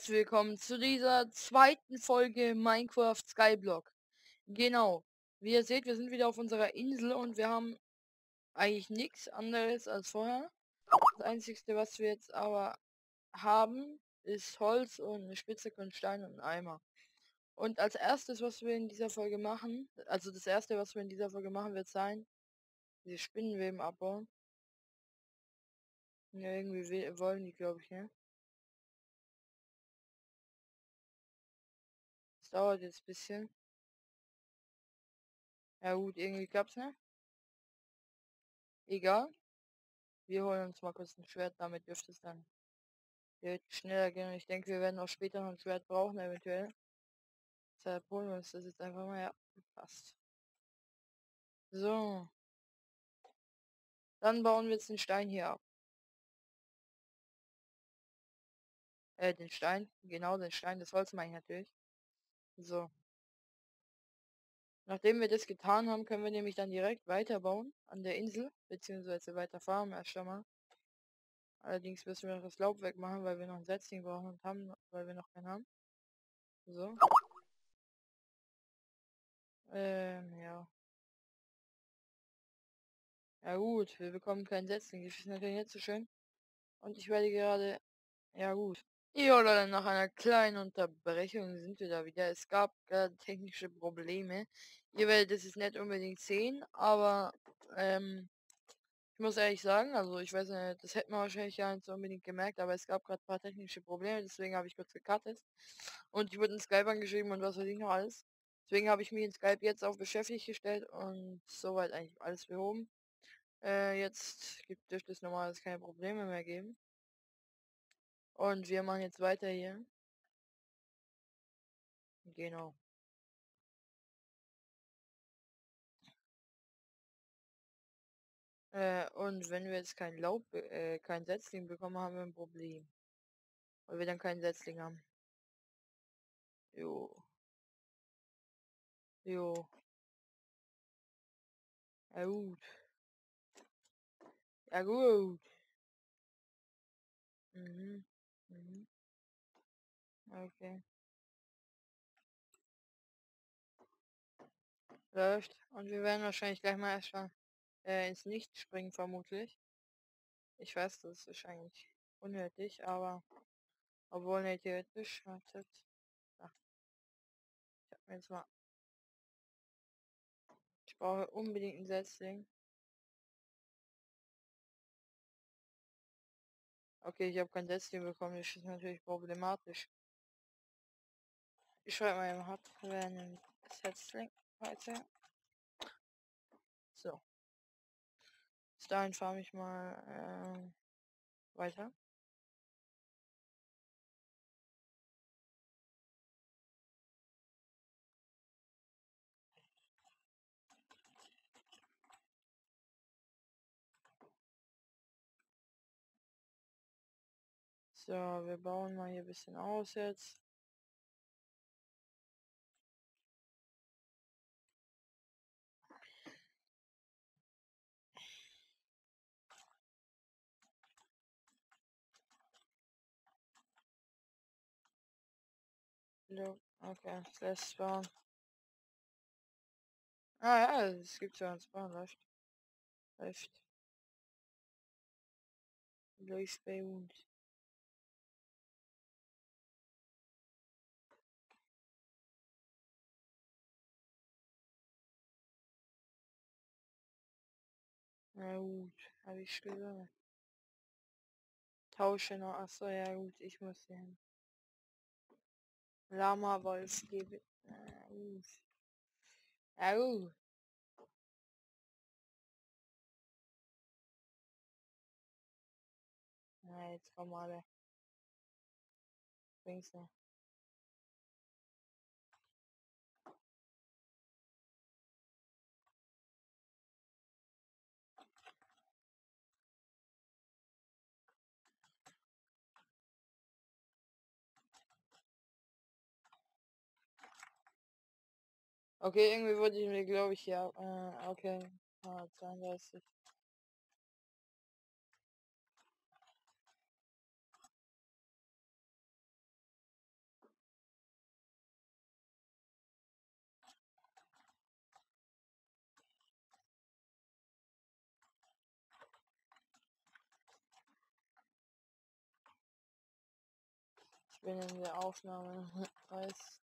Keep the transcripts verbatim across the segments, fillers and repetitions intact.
herzlich willkommen zu dieser zweiten Folge Minecraft Skyblock. Genau, wie ihr seht, wir sind wieder auf unserer Insel und wir haben eigentlich nichts anderes als vorher. Das einzige, was wir jetzt aber haben, ist Holz und eine Spitzhacke und Stein und ein Eimer. Und als erstes, was wir in dieser Folge machen, also das erste, was wir in dieser Folge machen, wird sein, die Spinnenweben abbauen. Ja, irgendwie we- wollen die, glaube ich, ne? Das dauert jetzt ein bisschen. Ja gut, irgendwie klappt's, ne? Egal. Wir holen uns mal kurz ein Schwert, damit dürfte es dann direkt schneller gehen. Und ich denke, wir werden auch später noch ein Schwert brauchen, eventuell. Deshalb holen wir uns das jetzt einfach mal. Ja, passt. So, dann bauen wir jetzt den Stein hier ab. Äh, den Stein. Genau, den Stein. Das Holz meine ich natürlich. So. Nachdem wir das getan haben, können wir nämlich dann direkt weiterbauen an der Insel. Beziehungsweise weiter farmen erst einmal. Allerdings müssen wir noch das Laub wegmachen, weil wir noch ein Setzling brauchen und haben, weil wir noch keinen haben. So. Ähm, ja. Ja gut, wir bekommen keinen Setzling. Das ist natürlich nicht so schön. Und ich werde gerade... Ja gut. Ja, Leute, nach einer kleinen Unterbrechung sind wir da wieder. Es gab gerade technische Probleme. Ihr werdet es jetzt nicht unbedingt sehen, aber ähm, ich muss ehrlich sagen, also ich weiß nicht, das hätte man wahrscheinlich gar nicht so unbedingt gemerkt, aber es gab gerade ein paar technische Probleme, deswegen habe ich kurz gecuttet. Und ich wurde in Skype angeschrieben und was weiß ich noch alles. Deswegen habe ich mich in Skype jetzt auf beschäftigt gestellt und soweit eigentlich alles behoben. Äh, jetzt gibt, dürfte es normalerweise keine Probleme mehr geben. Und wir machen jetzt weiter hier. Genau. Äh, und wenn wir jetzt kein Laub, be- äh, kein Setzling bekommen, haben wir ein Problem. Weil wir dann keinen Setzling haben. Jo, jo. Ja gut. Ja gut. Mhm. Mhm. Okay. Läuft. Und wir werden wahrscheinlich gleich mal erstmal äh, ins Nichts springen, vermutlich. Ich weiß, das ist wahrscheinlich unnötig, aber obwohl nicht theoretisch. Wartet. Ach, ich hab mir jetzt mal. Ich brauche unbedingt einen Setzling. Okay, ich habe kein Setzling bekommen, das ist natürlich problematisch. Ich schreibe mal im Hub, wer einen Setzling heute. So, bis dahin fahre ich mal ähm, weiter. So, wir bauen mal hier ein bisschen aus jetzt. Jo, okay, das lässt spawnen. Ah ja, es gibt ja ein Spawn, läuft. Läuft. Läuft bei uns. Na gut, habe ich gesagt. Tausche noch, achso, ja gut, ich muss hier hin. Lama Wolf gebe. Na gut. Ja gut. Na, jetzt komm mal. Bring's nicht. Okay, irgendwie wurde ich mir, glaube ich, ja. Äh, okay. Ah, zweiunddreißig. bin in der Aufnahme. Weiß.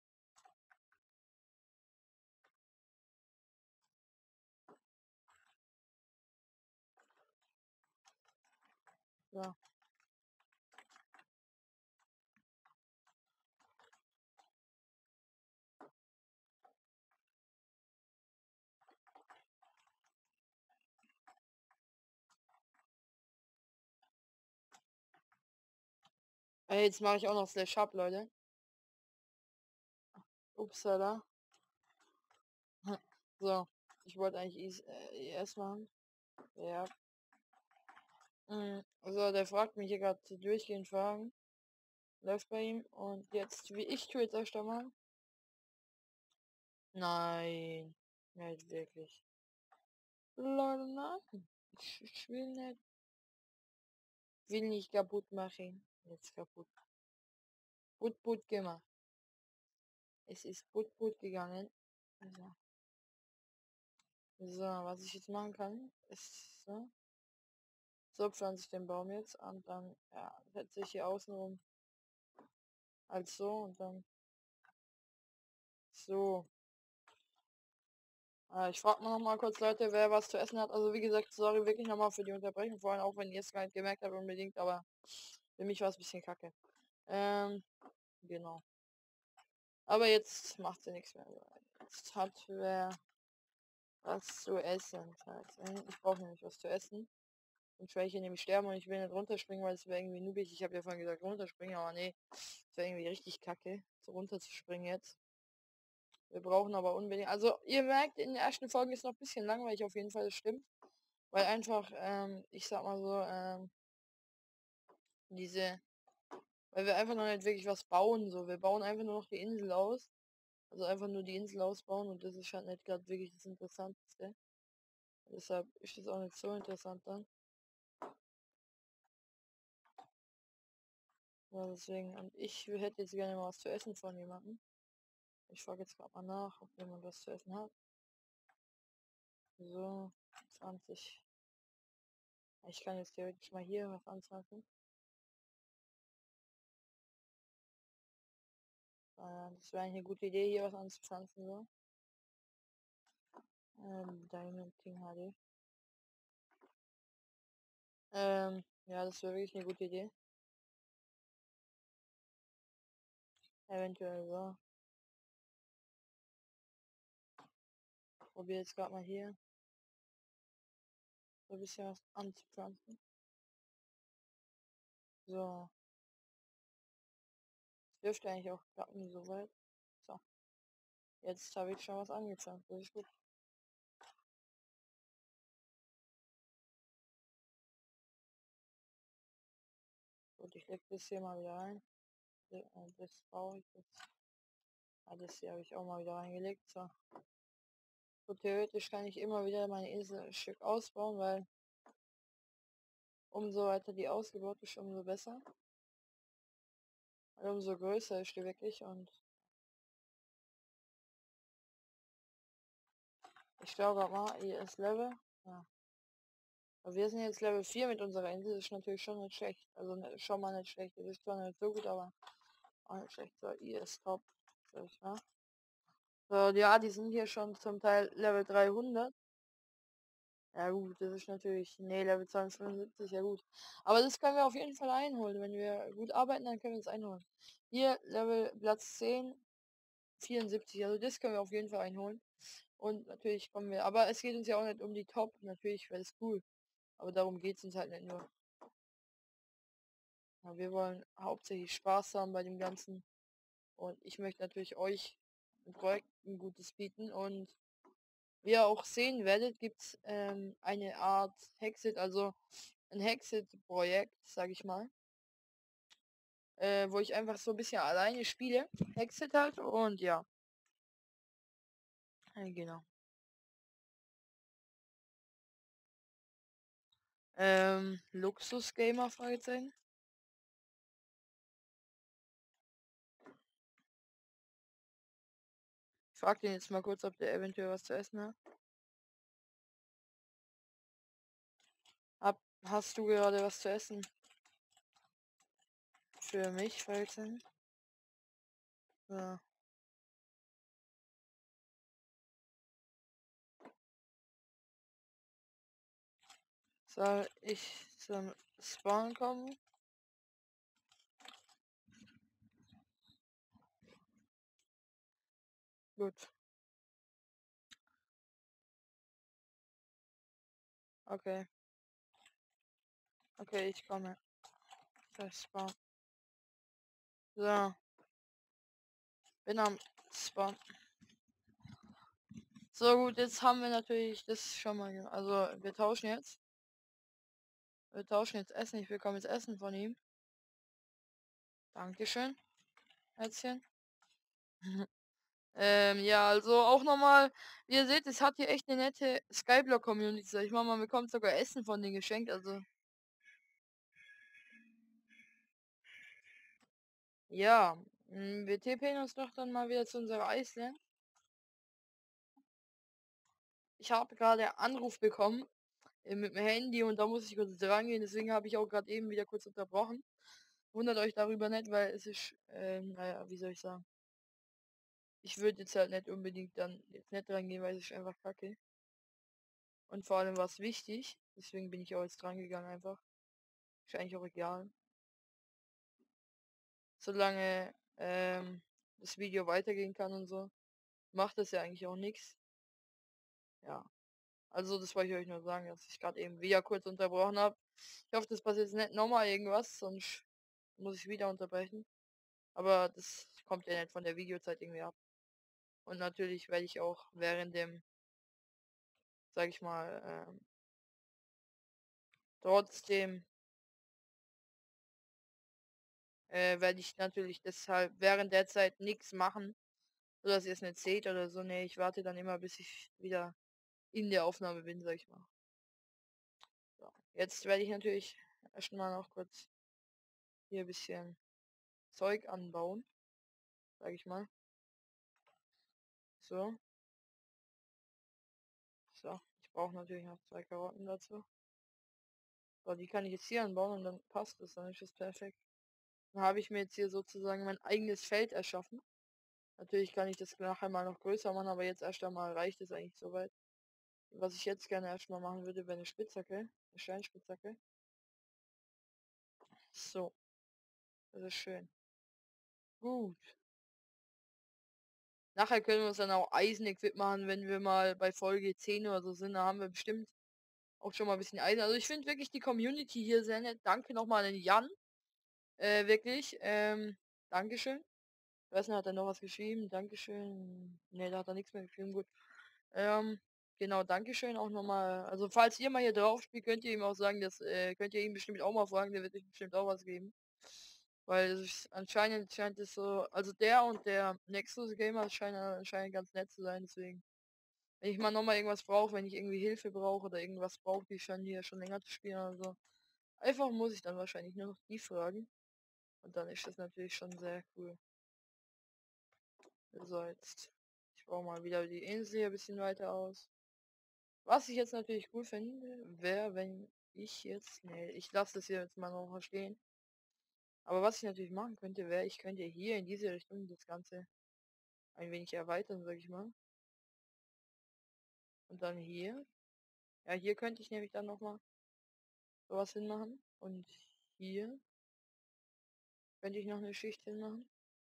So. Ey, jetzt mache ich auch noch Slash Up, Leute. Upsala. So. Ich wollte eigentlich E S machen. Ja. Mhm. Also der fragt mich hier gerade durchgehend Fragen. Läuft bei ihm. Und jetzt, wie ich tue jetzt erst einmal. Nein. Nicht wirklich. Leute, nein. Ich, ich will nicht. Will nicht kaputt machen. Jetzt kaputt. Put put gemacht. Es ist put put gegangen. So. So, was ich jetzt machen kann, ist so. So pflanze ich den Baum jetzt und dann, ja, setze ich hier außen rum. Als so und dann so. Äh, ich frage noch mal kurz, Leute, wer was zu essen hat. Also wie gesagt, sorry wirklich nochmal für die Unterbrechung vorhin, auch wenn ihr es gar nicht gemerkt habt unbedingt, aber für mich war es ein bisschen kacke. Ähm, genau. Aber jetzt macht sie nichts mehr. Jetzt hat wer was zu essen. Ich brauche nämlich was zu essen. Und werde ich hier nämlich sterben und ich will nicht runterspringen, weil es wäre irgendwie nubig. Ich habe ja vorhin gesagt runterspringen, aber nee, es wäre irgendwie richtig kacke, so runterzuspringen jetzt. Wir brauchen aber unbedingt. Also ihr merkt, in der ersten Folge ist noch ein bisschen langweilig, auf jeden Fall, das stimmt. Weil einfach, ähm, ich sag mal so, ähm, diese, weil wir einfach noch nicht wirklich was bauen, so. Wir bauen einfach nur noch die Insel aus. Also einfach nur die Insel ausbauen und das ist halt nicht gerade wirklich das Interessanteste. Deshalb ist es auch nicht so interessant dann. Ja, deswegen, und ich hätte jetzt gerne mal was zu essen von jemandem. Ich frage jetzt gerade mal nach, ob jemand was zu essen hat. So, zwanzig. Ich kann jetzt theoretisch mal hier was anzapfen. Äh, das wäre eine gute Idee, hier was anzupflanzen, so. Ähm, Diamond King H D. Ähm, ja, das wäre wirklich eine gute Idee. Eventuell so. Probiere jetzt gerade mal hier so ein bisschen was anzupflanzen. So. Das dürfte eigentlich auch klappen, soweit. So. Jetzt habe ich schon was angepflanzt. Das ist gut. Gut, ich lege das hier mal wieder rein. Das brauche ich jetzt. Ah, das hier habe ich auch mal wieder reingelegt. So. So theoretisch kann ich immer wieder meine Insel ein Stück ausbauen, weil umso weiter die ausgebaut ist, umso besser. Weil umso größer ist die wirklich und ich glaube gerade mal, hier ist Level. Ja. Aber wir sind jetzt Level vier mit unserer Insel, das ist natürlich schon nicht schlecht. Also ne, schon mal nicht schlecht. Das ist zwar nicht so gut, aber auch nicht schlecht. So, hier ist top. Sag ich mal. So, ja, die sind hier schon zum Teil Level dreihundert. Ja gut, das ist natürlich, nee, Level zweihundertfünfundsiebzig, ja gut. Aber das können wir auf jeden Fall einholen. Wenn wir gut arbeiten, dann können wir es einholen. Hier, Level Platz zehn, vierundsiebzig, also das können wir auf jeden Fall einholen. Und natürlich kommen wir, aber es geht uns ja auch nicht um die Top, natürlich wäre es cool. Aber darum geht es uns halt nicht nur. Ja, wir wollen hauptsächlich Spaß haben bei dem Ganzen. Und ich möchte natürlich euch ein Projekt ein gutes bieten und wie ihr auch sehen werdet, gibt es ähm, eine Art Hexit, also ein Hexit-Projekt, sag ich mal, äh, wo ich einfach so ein bisschen alleine spiele. Hexit halt und ja. Äh, genau. Ähm, Luxus-Gamer, Fragezeichen. Ich frag den jetzt mal kurz, ob der eventuell was zu essen hat. Hab, hast du gerade was zu essen? Für mich, Fragezeichen? Ja. Soll ich zum Spawn kommen? Gut. Okay. Okay, ich komme. Das Spawn. So. Bin am Spawn. So gut, jetzt haben wir natürlich das schon mal. ge- Also wir tauschen jetzt. Wir tauschen jetzt Essen. Ich bekomme jetzt Essen von ihm. Dankeschön, Herzchen. ähm, ja, also auch nochmal, wie ihr seht, es hat hier echt eine nette Skyblock-Community. Sag ich mal, man bekommt sogar Essen von denen geschenkt. Also ja, mm, wir TPen uns doch dann mal wieder zu unserer Eisland. Ich habe gerade Anruf bekommen äh, mit dem Handy und da muss ich kurz dran gehen. Deswegen habe ich auch gerade eben wieder kurz unterbrochen. Wundert euch darüber nicht, weil es ist, ähm, naja, wie soll ich sagen. Ich würde jetzt halt nicht unbedingt dann jetzt nicht dran gehen, weil es ist einfach kacke. Und vor allem war es wichtig. Deswegen bin ich auch jetzt dran gegangen einfach. Ist eigentlich auch egal. Solange ähm, das Video weitergehen kann und so, macht das ja eigentlich auch nichts. Ja. Also das wollte ich euch nur sagen, dass ich gerade eben wieder kurz unterbrochen habe. Ich hoffe, das passiert jetzt nicht nochmal irgendwas, sonst muss ich wieder unterbrechen. Aber das kommt ja nicht von der Videozeit irgendwie ab. Und natürlich werde ich auch während dem, sag ich mal, ähm, trotzdem äh, werde ich natürlich deshalb während der Zeit nichts machen, sodass ihr es nicht seht oder so. Nee, ich warte dann immer, bis ich wieder in der Aufnahme bin, sag ich mal. So. Jetzt werde ich natürlich erstmal noch kurz hier ein bisschen Zeug anbauen, sag ich mal. So. So. Ich brauche natürlich noch zwei Karotten dazu. So, die kann ich jetzt hier anbauen und dann passt es, dann ist es perfekt. Dann habe ich mir jetzt hier sozusagen mein eigenes Feld erschaffen. Natürlich kann ich das nachher mal noch größer machen, aber jetzt erst einmal reicht es eigentlich soweit. Was ich jetzt gerne erstmal machen würde, wäre eine Spitzhacke. Eine Steinspitzhacke. So, das ist schön. Gut. Nachher können wir uns dann auch Eisen-Equip machen, wenn wir mal bei Folge zehn oder so sind. Da haben wir bestimmt auch schon mal ein bisschen Eisen. Also ich finde wirklich die Community hier sehr nett. Danke nochmal an den Jan. Äh, wirklich. Ähm, Dankeschön. Ich weiß nicht, hat er noch was geschrieben? Dankeschön. Ne, da hat er nichts mehr geschrieben. Gut. Ähm, genau, Dankeschön auch nochmal. Also falls ihr mal hier drauf spielt, könnt ihr ihm auch sagen, das äh, könnt ihr ihm bestimmt auch mal fragen, der wird euch bestimmt auch was geben. Weil es ist, anscheinend scheint es so, also der und der Nexus Gamer scheinen anscheinend ganz nett zu sein, deswegen. Wenn ich mal nochmal irgendwas brauche, wenn ich irgendwie Hilfe brauche oder irgendwas brauche, die schon hier schon länger zu spielen oder so. Einfach muss ich dann wahrscheinlich nur noch die fragen. Und dann ist das natürlich schon sehr cool. So, jetzt. Ich baue mal wieder die Insel hier ein bisschen weiter aus. Was ich jetzt natürlich cool finde, wäre, wenn ich jetzt. Nee, ich lasse das hier jetzt mal noch stehen. Aber was ich natürlich machen könnte, wäre, ich könnte hier in diese Richtung das Ganze ein wenig erweitern, sag ich mal. Und dann hier. Ja, hier könnte ich nämlich dann nochmal sowas hinmachen. Und hier könnte ich noch eine Schicht hinmachen.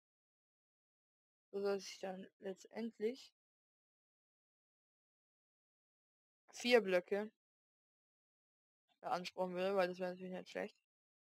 So dass ich dann letztendlich vier Blöcke beanspruchen würde, weil das wäre natürlich nicht schlecht.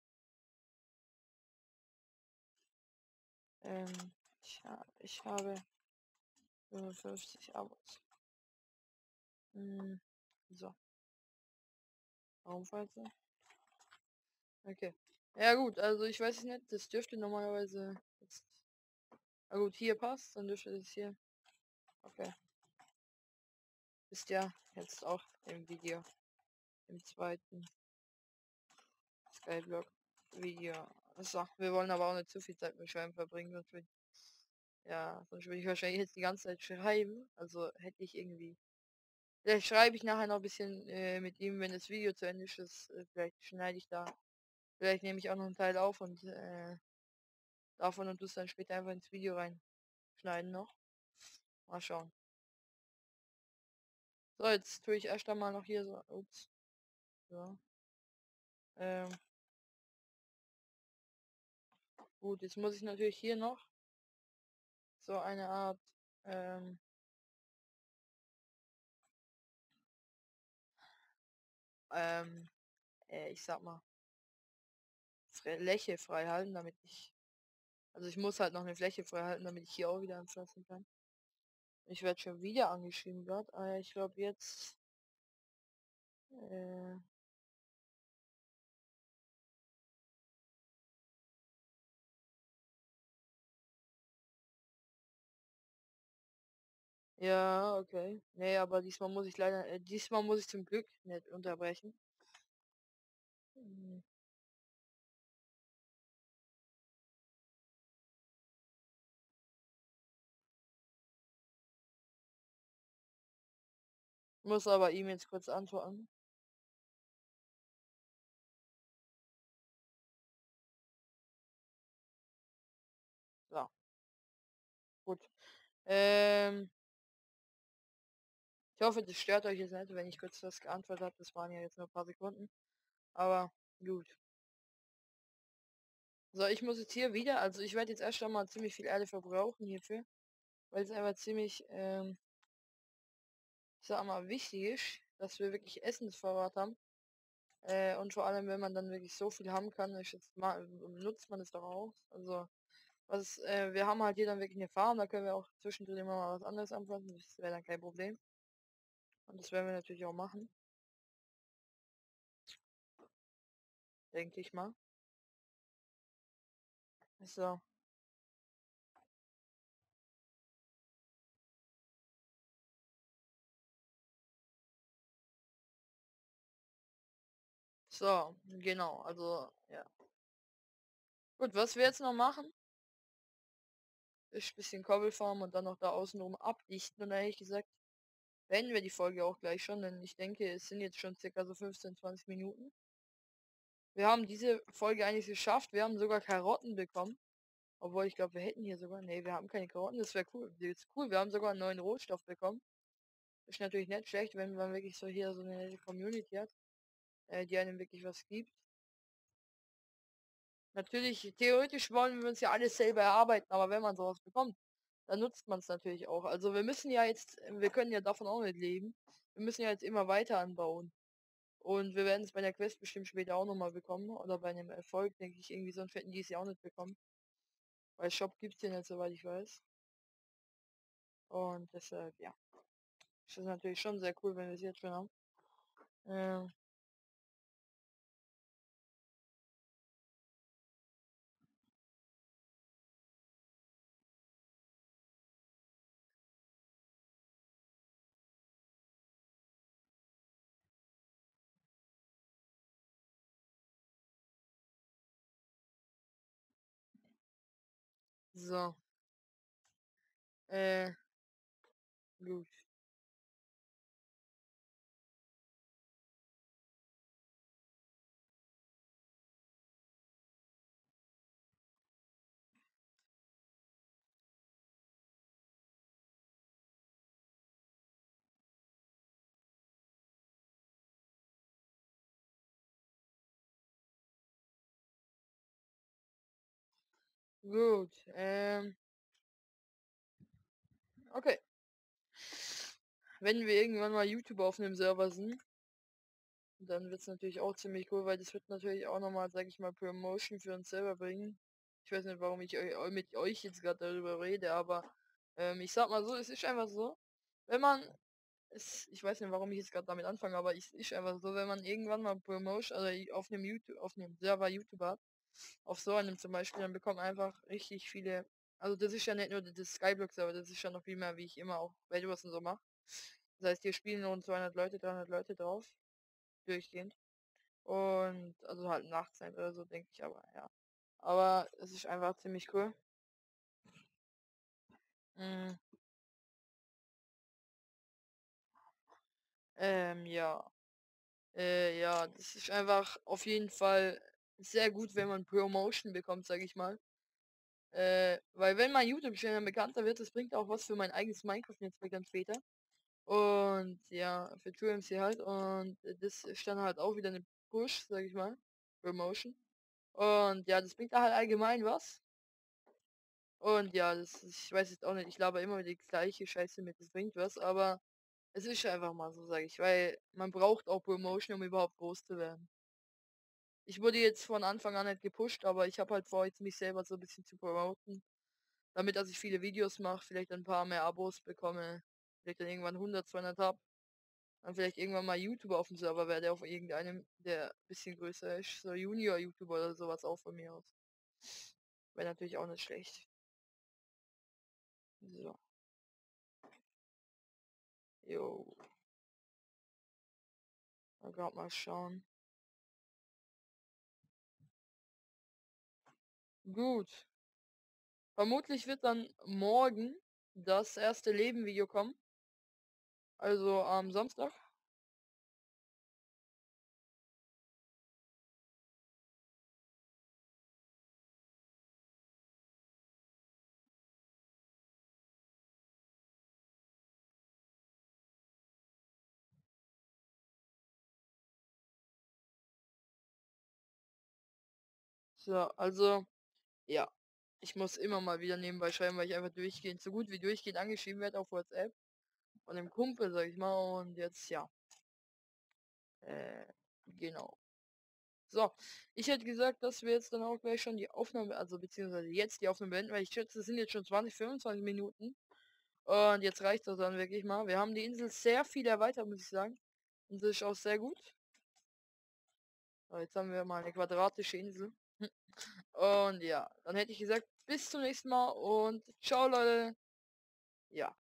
Ähm, ich, ha ich habe fünfundfünfzig Abos. Hm, so, Raumfalze. Okay. Ja gut, also ich weiß es nicht, das dürfte normalerweise jetzt. Na gut, hier passt, dann dürfte das hier. Okay. Ist ja jetzt auch im Video. Im zweiten Skyblock Video. So, wir wollen aber auch nicht zu viel Zeit mit Schreiben verbringen, sonst würde ja, sonst würde ich wahrscheinlich jetzt die ganze Zeit schreiben. Also hätte ich irgendwie. Vielleicht schreibe ich nachher noch ein bisschen äh, mit ihm, wenn das Video zu Ende ist. Das, äh, vielleicht schneide ich da. Vielleicht nehme ich auch noch einen Teil auf und äh, davon und tue es dann später einfach ins Video rein. schneiden noch. Mal schauen. So, jetzt tue ich erst einmal noch hier so. Ups. So. Ähm, gut, jetzt muss ich natürlich hier noch so eine Art ähm, ähm, äh, ich sag mal, Fläche frei halten, damit ich, also ich muss halt noch eine Fläche frei halten, damit ich hier auch wieder anfassen kann. Ich werde schon wieder angeschrieben gerade. Ah, ja, ich glaube jetzt, äh, ja, okay. Nee, aber diesmal muss ich leider, äh, diesmal muss ich zum Glück nicht unterbrechen. Hm, Muss aber ihm jetzt kurz antworten. So, gut. Ähm, ich hoffe, das stört euch jetzt nicht, wenn ich kurz das geantwortet habe. Das waren ja jetzt nur ein paar Sekunden. Aber gut. So, ich muss jetzt hier wieder, also ich werde jetzt erst einmal ziemlich viel Erde verbrauchen hierfür, weil es einfach ziemlich, ähm, ich sag mal, wichtig ist, dass wir wirklich Essensvorrat haben. Äh, und vor allem, wenn man dann wirklich so viel haben kann, ist jetzt mal, nutzt man es doch auch. Also, was, äh, wir haben halt hier dann wirklich eine Farm, da können wir auch zwischendrin immer mal was anderes anpflanzen, das wäre dann kein Problem. Und das werden wir natürlich auch machen, denke ich mal. So, so, genau, also, ja. Gut, was wir jetzt noch machen, ist ein bisschen Kobbelfarm und dann noch da außenrum abdichten und ehrlich gesagt, beenden wir die Folge auch gleich schon, denn ich denke, es sind jetzt schon circa so fünfzehn, zwanzig Minuten. Wir haben diese Folge eigentlich geschafft, wir haben sogar Karotten bekommen. Obwohl, ich glaube, wir hätten hier sogar. Nee, wir haben keine Karotten. Das wäre cool. Das ist cool. Wir haben sogar einen neuen Rohstoff bekommen. Ist natürlich nicht schlecht, wenn man wirklich so hier so eine Community hat, äh, die einem wirklich was gibt. Natürlich, theoretisch wollen wir uns ja alles selber erarbeiten, aber wenn man sowas bekommt, dann nutzt man es natürlich auch. Also wir müssen ja jetzt, wir können ja davon auch nicht leben. Wir müssen ja jetzt immer weiter anbauen. Und wir werden es bei der Quest bestimmt später auch nochmal bekommen. Oder bei einem Erfolg, denke ich, irgendwie so einen fetten die es ja auch nicht bekommen. Weil Shop gibt es ja nicht, soweit ich weiß. Und deshalb, ja. Das ist natürlich schon sehr cool, wenn wir es jetzt schon haben. Ähm, so. Äh, gut. Gut. Ähm, okay. Wenn wir irgendwann mal YouTube auf einem Server sind, dann wird es natürlich auch ziemlich cool, weil das wird natürlich auch nochmal, sag ich mal, Promotion für uns selber bringen. Ich weiß nicht, warum ich eu mit euch jetzt gerade darüber rede, aber ähm, ich sag mal so, es ist einfach so, wenn man es, ich weiß nicht, warum ich jetzt gerade damit anfange, aber es ist einfach so, wenn man irgendwann mal Promotion, also auf einem YouTube, auf einem Server YouTube hat, auf so einem zum Beispiel, dann bekommen einfach richtig viele, also das ist ja nicht nur das Skyblock Server, das ist ja noch viel mehr, wie ich immer auch Bedwars und so mache. Das heißt, hier spielen rund zweihundert Leute, dreihundert Leute drauf, durchgehend. Und, also halt Nachtzeit oder so, denke ich, aber ja. Aber es ist einfach ziemlich cool. Mm, ähm, ja. Äh, ja, das ist einfach auf jeden Fall sehr gut, wenn man Promotion bekommt, sag ich mal. Äh, weil wenn mein YouTube-Channel bekannter wird, das bringt auch was für mein eigenes Minecraft-Netzwerk dann später. Und ja, für TrueMC halt. Und das ist dann halt auch wieder eine Push, sag ich mal. Promotion. Und ja, das bringt da halt allgemein was. Und ja, das ich weiß jetzt auch nicht, ich laber immer wieder die gleiche Scheiße mit, das bringt was, aber es ist einfach mal so, sage ich, weil man braucht auch Promotion, um überhaupt groß zu werden. Ich wurde jetzt von Anfang an nicht gepusht, aber ich habe halt vor, jetzt mich selber so ein bisschen zu promoten, damit dass ich viele Videos mache, vielleicht ein paar mehr Abos bekomme, vielleicht dann irgendwann hundert, zweihundert habe, dann vielleicht irgendwann mal YouTuber auf dem Server werde, auf irgendeinem, der ein bisschen größer ist, so Junior-YouTuber oder sowas auch von mir aus. Wäre natürlich auch nicht schlecht. So, jo, mal grad mal schauen. Gut. Vermutlich wird dann morgen das erste Leben-Video kommen. Also am Samstag. So, also, ja. Ich muss immer mal wieder nebenbei schreiben, weil ich einfach durchgehend, so gut wie durchgehend angeschrieben werde auf WhatsApp. Von dem Kumpel, sag ich mal. Und jetzt, ja. Äh, genau. So, ich hätte gesagt, dass wir jetzt dann auch gleich schon die Aufnahme, also beziehungsweise jetzt die Aufnahme beenden, weil ich schätze, es sind jetzt schon zwanzig, fünfundzwanzig Minuten. Und jetzt reicht das dann wirklich mal. Wir haben die Insel sehr viel erweitert, muss ich sagen. Und das ist auch sehr gut. So, jetzt haben wir mal eine quadratische Insel. Und ja, dann hätte ich gesagt, bis zum nächsten Mal und ciao Leute. Ja.